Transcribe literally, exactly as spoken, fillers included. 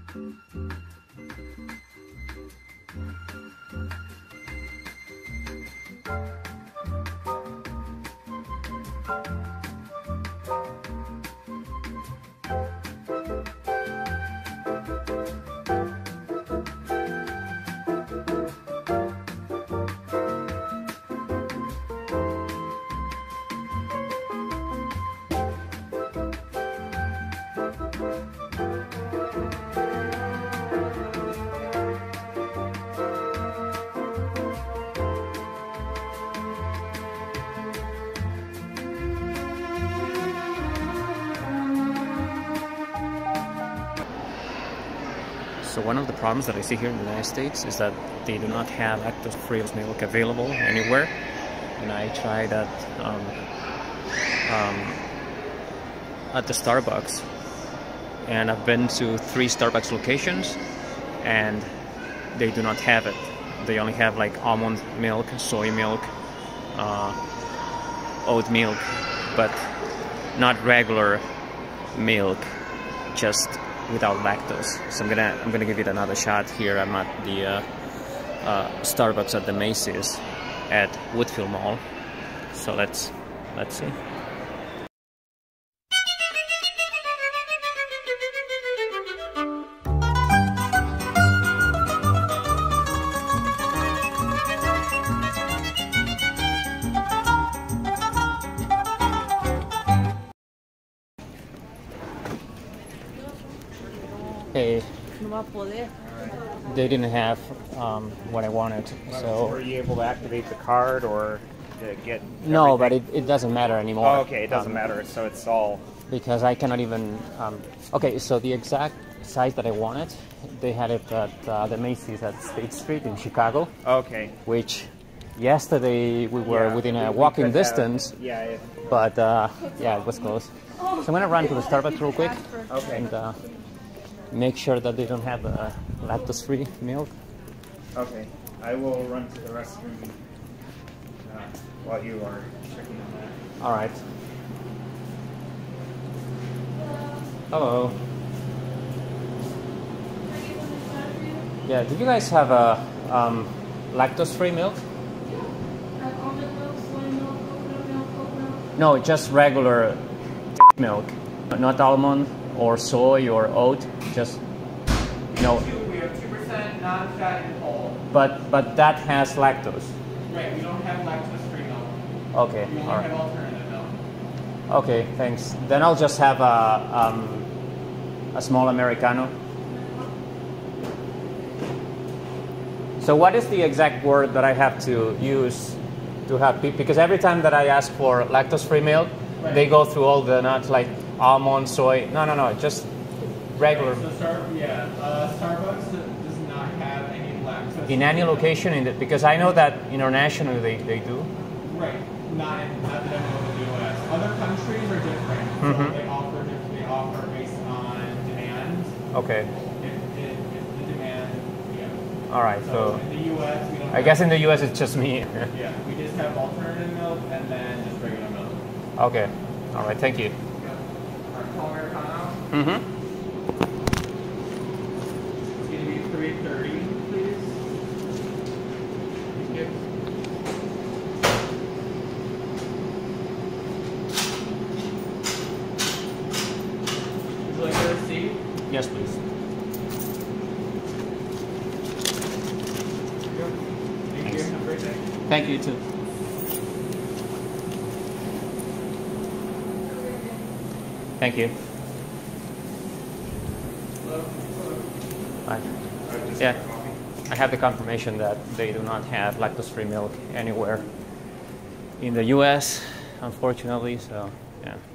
So one of the problems that I see here in the United States is that they do not have lactose-free milk available anywhere. And I tried at um, um, at the Starbucks, and I've been to three Starbucks locations, and they do not have it. They only have like almond milk, soy milk, uh, oat milk, but not regular milk, just without lactose. So I'm gonna I'm gonna give it another shot here. I'm at the uh, uh, Starbucks at the Macy's at Woodfield Mall. So let's let's see. Hey, they didn't have um, what I wanted, so... Were you able to activate the card or to get No, but it, it doesn't matter anymore. Oh, okay, it doesn't um, matter, so it's all... Because I cannot even... Um, okay, so the exact size that I wanted, they had it at uh, the Macy's at State Street in Chicago. Okay. Which, yesterday we were yeah, within a we, walking we distance. Have, yeah, it, but, uh, yeah, it was close. So I'm going to run to the Starbucks real quick. Okay. And, uh, make sure that they don't have uh, lactose-free milk. Okay, I will run to the restroom uh, while you are checking on that. All right. Hello. Yeah, do you guys have a um, lactose-free milk? Like almond milk, soy milk, coconut milk, oat milk? No, just regular milk, not almond or soy or oat. Just no. We have two percent non-fat and whole. But but that has lactose. Right. We don't have lactose-free milk. Okay. We only All right. have alternative milk. Okay. Thanks. Then I'll just have a um, a small Americano. So what is the exact word that I have to use to have people? Because every time that I ask for lactose-free milk, right, they go through all the nuts like almond, soy. No, no, no. Just regular. Right, so Star, yeah, uh, Starbucks does not have any lactose. In any location, in the, because I know that internationally they, they do. Right, not in, not that I know in the U S. Other countries are different. Mm-hmm. So they offer they offer based on demand. Okay. If, if, if the demand, yeah. All right. So, So in the U S we don't. I have, guess in the U S it's just me. Yeah, we just have alternative milk and then just regular milk. Okay. All right. Thank you. Yeah. Our full Americano. Mm-hmm. It's going to be three thirty, please. Thank you. Would you like a receipt? Yes, please. Thank you. Have a great day. Thank you too. Thank you. Hello. Hi. Yeah, I have the confirmation that they do not have lactose-free milk anywhere in the U S, unfortunately. So, yeah.